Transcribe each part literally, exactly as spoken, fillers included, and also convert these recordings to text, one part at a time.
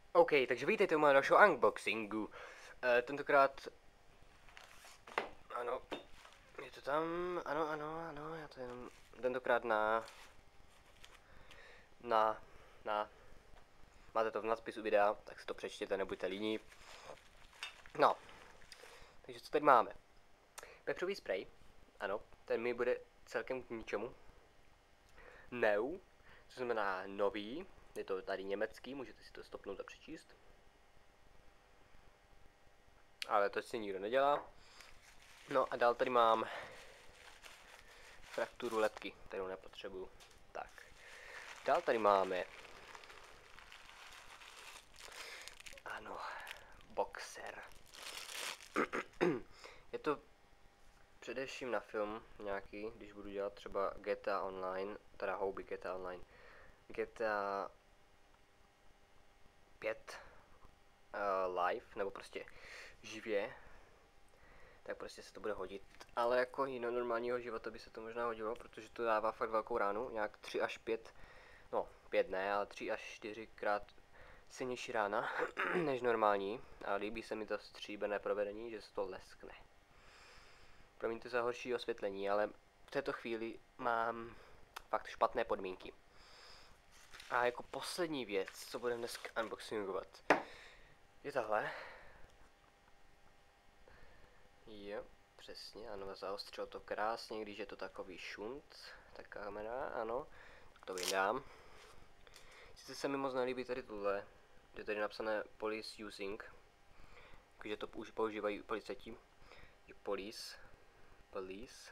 OK, takže vítejte u mého dalšího unboxingu. E, tentokrát... Ano, je to tam, ano, ano, ano, já to jenom... Tentokrát na... Na... Na... Máte to v nadpisu videa, tak si to přečtěte, nebuďte líní. No, takže co tady máme? Pepřový sprej, ano, ten mi bude celkem k ničemu. Neu, co znamená nový, je to tady německý, můžete si to stopnout a přečíst. Ale to si nikdo nedělá. No a dál tady mám frakturu lepky, kterou nepotřebuju. Tak. Dál tady máme. Ano, boxer. Je to především na film nějaký, když budu dělat třeba G T A Online, teda houby G T A Online. G T A pět uh, live, nebo prostě živě, tak prostě se to bude hodit. Ale jako jiného normálního života by se to možná hodilo, protože to dává fakt velkou ránu, nějak tři až pět, no pět ne, ale tři až čtyřikrát silnější rána než normální. A líbí se mi to stříbrné provedení, že se to leskne. Promiňte za horší osvětlení, ale v této chvíli mám fakt špatné podmínky. A jako poslední věc, co budeme dneska unboxingovat, je tahle. Jo, přesně, ano, zaostřilo to krásně, když je to takový šunt, tak kamera, ano, tak to vydám. Sice se mi moc nelíbí tady tohle, je tady napsané police using, takže to už používají policajti, je police, police.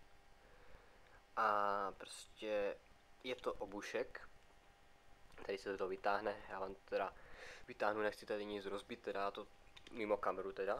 A prostě je to obušek, tady se to vytáhne, já vám teda vytáhnu, nechci tady nic rozbít, teda to mimo kameru teda.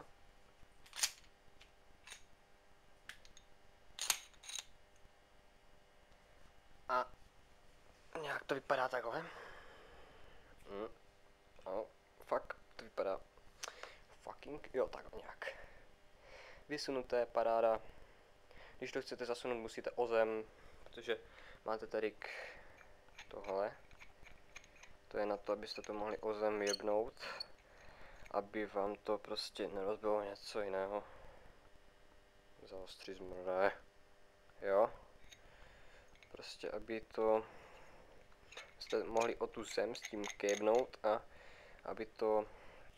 A nějak to vypadá takhle. Mm. No, fakt to vypadá fucking, jo, takhle nějak. Vysunuté, paráda. Když to chcete zasunout, musíte o zem, protože máte tady k tohle. To je na to, abyste to mohli o zem jebnout, aby vám to prostě nerozbilo něco jiného. Zaostří zmrde. Jo. Prostě, aby to jste mohli o tu zem s tím kébnout a aby to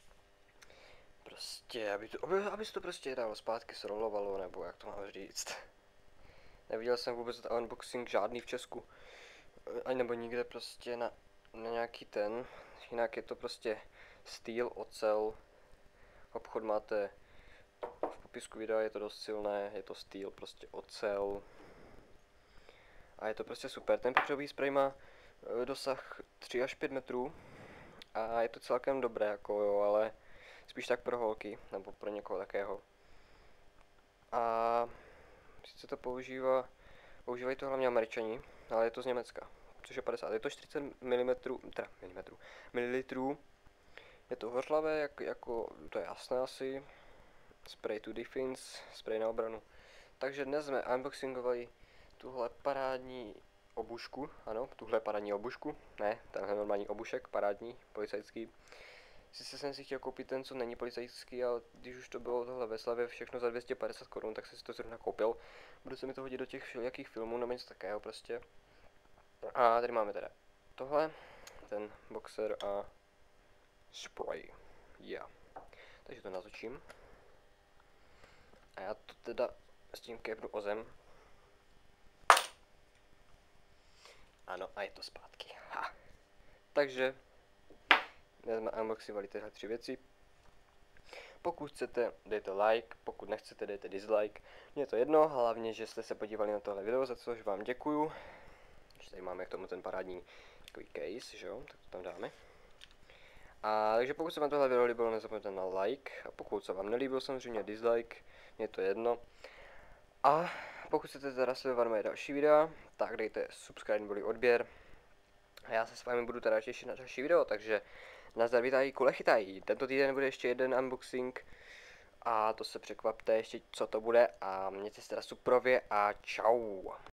prostě, aby, to, aby, aby se to prostě dalo zpátky, srolovalo, nebo jak to mám říct. Neviděl jsem vůbec unboxing žádný v Česku, ani nebo nikde prostě na, na nějaký ten, jinak je to prostě steel, ocel, obchod máte v popisku videa, je to dost silné, je to steel, prostě ocel. A je to prostě super, ten pepřový sprej má dosah tři až pět metrů a je to celkem dobré, jako jo, ale spíš tak pro holky, nebo pro někoho takého. A sice to používá, používají to hlavně Američani, ale je to z Německa, což je padesát, je to čtyřicet milimetrů, teda milimetrů, mililitrů. Je to hořlavé, jak, jako, to je jasné asi, spray to defense, spray na obranu. Takže dnes jsme unboxingovali tuhle parádní obušku, ano, tuhle parádní obušku, ne, tenhle normální obušek, parádní, policajský. Sice jsem si chtěl koupit ten, co není policajský, ale když už to bylo tohle ve slevě všechno za dvě stě padesát korun, tak jsem si to zrovna koupil. Budu se mi to hodit do těch všelijakých filmů, nebo něco takého prostě. A tady máme teda tohle, ten boxer a spray, yeah. Takže to natočím. A já to teda s tím kébnu o zem. Ano, a je to zpátky. Ha. Takže dnes jsme unboxovali tyhle tři věci. Pokud chcete, dejte like, pokud nechcete, dejte dislike. Mně je to jedno, hlavně, že jste se podívali na tohle video, za což vám děkuju. Ještě tady máme k tomu ten parádní takový case, že jo, tak to tam dáme. A takže pokud se vám tohle video líbilo, nezapomeňte na like. A pokud se vám nelíbilo, samozřejmě dislike, mně je to jedno. A pokud chcete teda sledovat moje další videa, tak dejte subscribe neboli odběr. A já se s vámi budu teda těšit na další video, takže nazdar, vítají, kule chytají. Tento týden bude ještě jeden unboxing a to se překvapte ještě, co to bude, a mějte se teda suprově a čau.